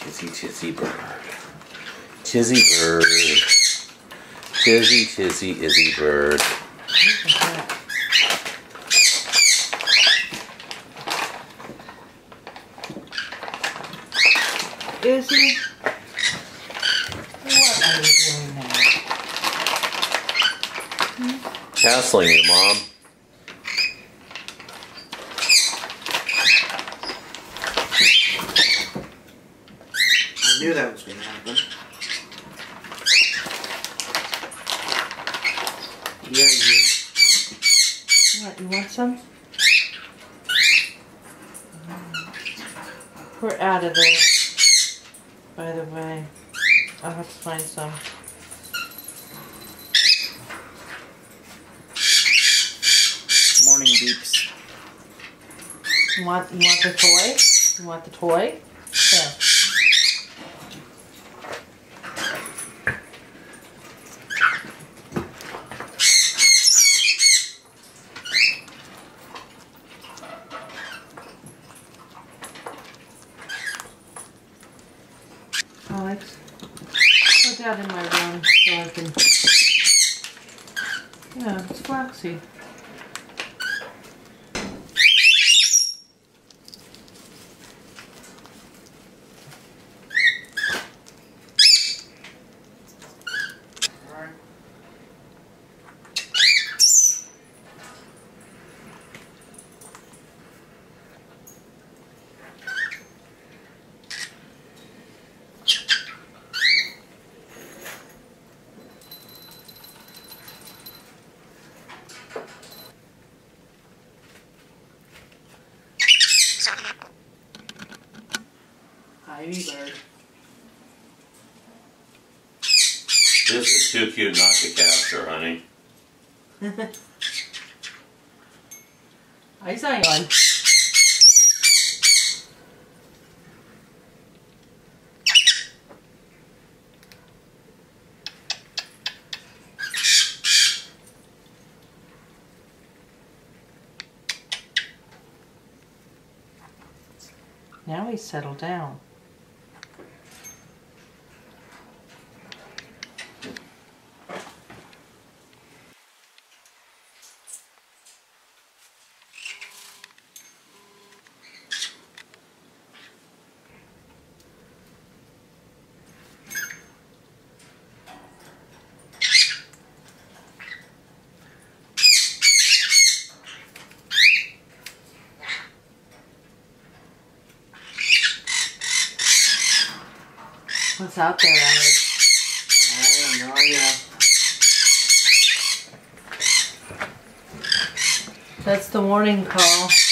Chizzy Bird. Chizzy Bird. Chizzy Izzy Bird. Izzy, what are you doing now? Castling you, Mom. I knew that was going to happen. Yeah, you. What, you want some? We're out of there, by the way. I'll have to find some. Morning beeps. You want the toy? You want the toy? Yeah. Alex, put that in my room so I can... Yeah, it's flaxseed. Izzy Bird. This is too cute not to capture, honey. Eyes on. Now he's settled down. What's out there, Alex? I don't know, yeah. That's the warning call.